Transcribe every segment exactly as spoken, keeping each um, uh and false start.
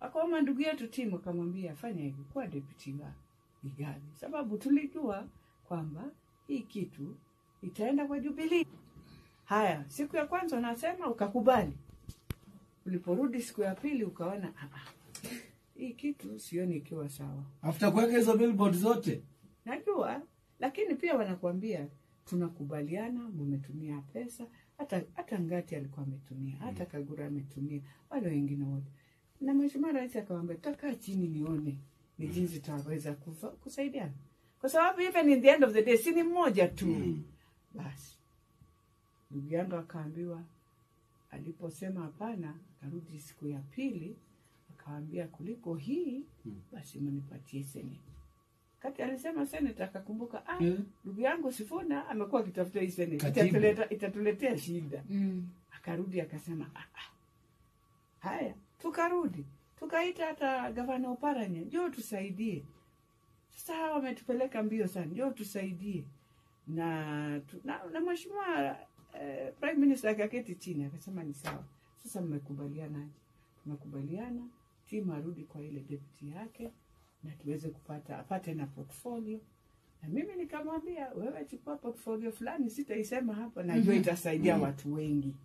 Akaomba ndugu yetu Timu akamwambia fanya hivi kwa deputy wa Igathe. Sababu tulijua kwamba hii kitu itaenda kwa Jubilee. Haya, siku ya kwanza unasema ukakubali. Uliporudi siku ya pili ukaona ah hii kitu sioni ikiwa sawa. After kuweka hizo billboard zote. Najua, lakini pia wanakuambia tunakubaliana mmetumia pesa, hata hata Ngati alikuwa ametumia, hata Kagura ametumia, wale wengine wote. Na mheshimiwa rais akamwambia tutakaa chini nione ni jinsi tutaweza kusaidiana. Kwa sababu even in the end of the day si ni mmoja tu. Mm. Basi. Ndugu yangu akaambiwa aliposema hapana, akarudi siku ya pili akawaambia kuliko hii basi mnipatie seneta. Kati alisema seneta akakumbuka ah ndugu yeah. yangu Sifuna amekuwa akitafuta hii seneta itatuleta itatuletea shida. Mm. Akarudi akasema ah, ah. Haya tukarudi tukaita hata gavana Oparanya njoo tusaidie. Sasa hawa wametupeleka mbio sana njoo tusaidie. Na tu, na, na mheshimiwa eh, prime minister akaketi chini akasema ni sawa. Sasa mmekubaliana. Tumekubaliana Timu arudi kwa ile deputy yake na tuweze kupata apate na portfolio. Na mimi nikamwambia wewe chukua portfolio fulani sitaisema hapa na ndio itasaidia watu wengi.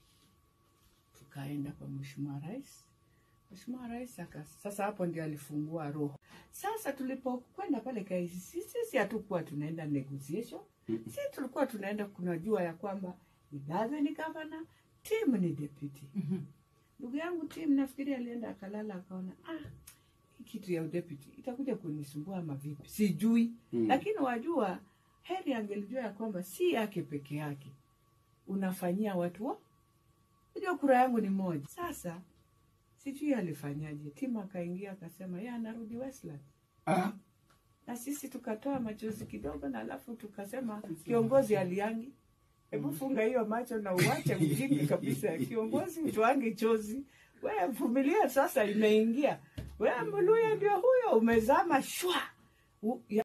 Tukaenda kwa mheshimiwa rais. Mheshimiwa rais aka sasa hapo ndio alifungua roho. Sasa tulipokwenda pale K I C C sisi hatukuwa tunaenda negotiation. Sisi tulikuwa tunaenda kunajua ya kwamba Igathe ni governor, Timu ni deputy. Ndugu yangu Timu nafikiri alienda akalala akaona ah kitu ya deputy itakuja kunisumbua ama vipi sijui. Mm. Lakini wajua heri angelijua ya kwamba si yake peke yake unafanyia watu wa ndio kura yangu ni moja. Sasa sijui alifanyaje. Timu akaingia akasema yeye anarudi Westland. Ah. Na sisi tukatoa machozi kidogo na alafu tukasema kiongozi aliangi. Hebu funga hiyo macho na uache mjinga kabisa. Kiongozi tuange chozi. Wewe vumilia sasa imeingia. Wewe Luhya ndio huyo umezama shwa.